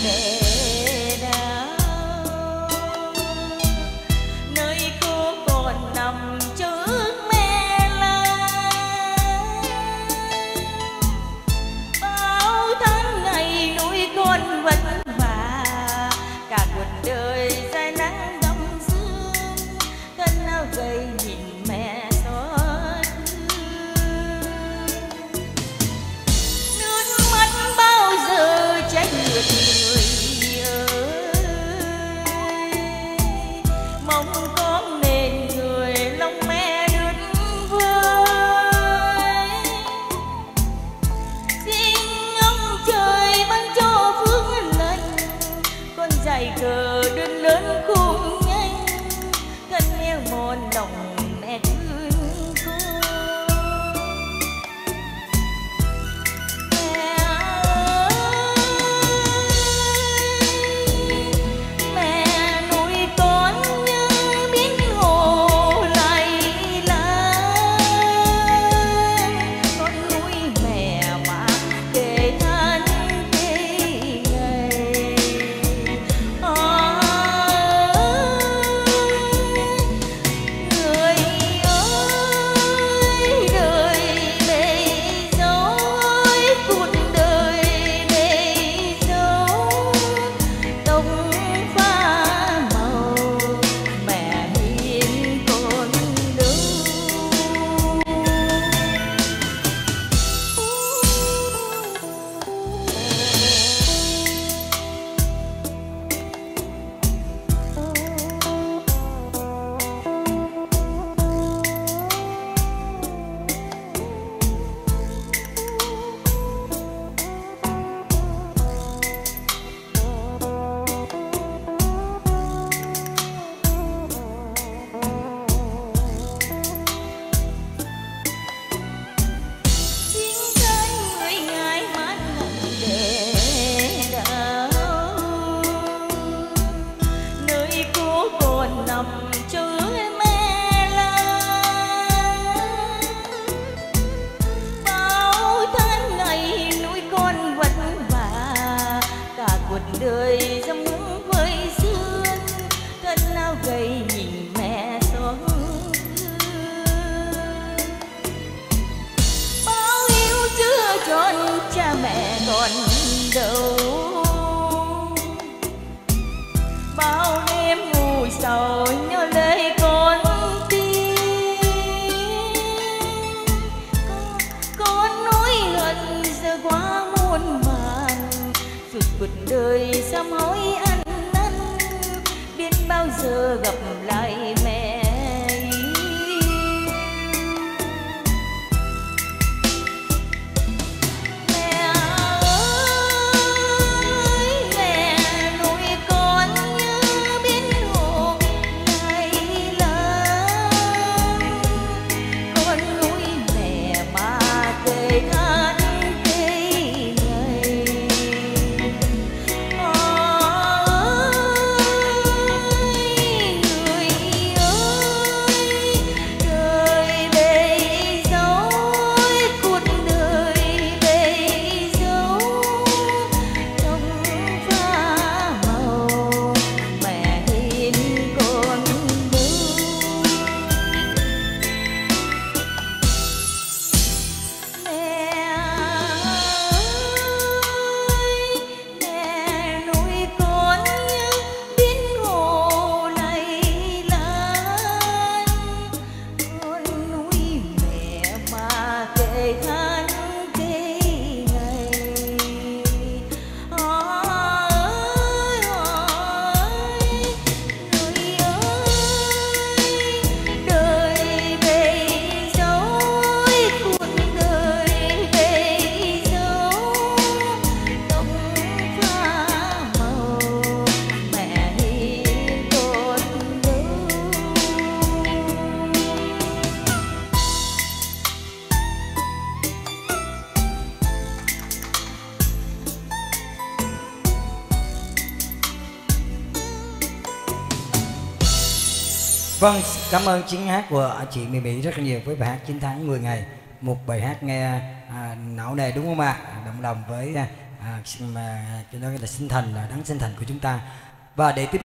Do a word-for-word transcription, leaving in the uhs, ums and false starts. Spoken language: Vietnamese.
đẻ đau, nơi cô còn nằm trước mẹ lang. Bao tháng ngày nuôi con vất vả, cả cuộc đời dài nắng đông sương, thân áo gầy nhìn mẹ xót thương. Nước mắt bao giờ trách lượt người ơi, mong con nên người lòng mẹ đứt vơi. Xin ông trời ban cho phước lành, con dạy cờ đơn lớn khôn nhanh, thân eo mòn lòng mẹ thương con. Mẹ ơi, mẹ nuôi con như biển hồ lầy lan, con nuôi mẹ mà kể than kể ngày. À, người ơi, đời bề dối, cuộc đời bề dấu, tóc pha màu mẹ hiền con đâu. Xin cánh người ngài mát lòng đẻ đau, nơi cô còn nằm trước mẹ lang. Bao tháng ngày nuôi con vất vả, cả cuộc đời dầm mưa với sương, thân áo gầy nhìn mẹ xót thương. Bao yêu chưa tròn cha mẹ còn đâu, bao đêm ngủ sầu nhớ lấy con tim. Con nỗi hận giờ quá muôn vàn, suốt cuộc đời sám hối ăn năn, biết bao giờ gặp lại mẹ yêu. Mẹ ơi, mẹ nuôi con như biển hồ lầy lan, con nuôi mẹ mà kể than kể ngày. À ơi, người ơi, đời bề dối, cuộc đời bề dấu, tóc pha màu mẹ hiền con đâu. Mẹ ơi, mẹ nuôi con như biển hồ lầy lan, con nuôi mẹ mà kể than kể ngày. À ơi, ơi, người ơi, đời bề dối, cuộc đời bề dấu, tóc pha màu mẹ hiền con đâu. Vâng, cảm ơn tiếng hát của chị Mỹ Mỹ rất là nhiều với bài hát chín tháng mười ngày. Một bài hát nghe à, não nề đúng không ạ? Động lòng với à, à, mà cái đó là sinh thành là đấng sinh thành của chúng ta. Và để tiếp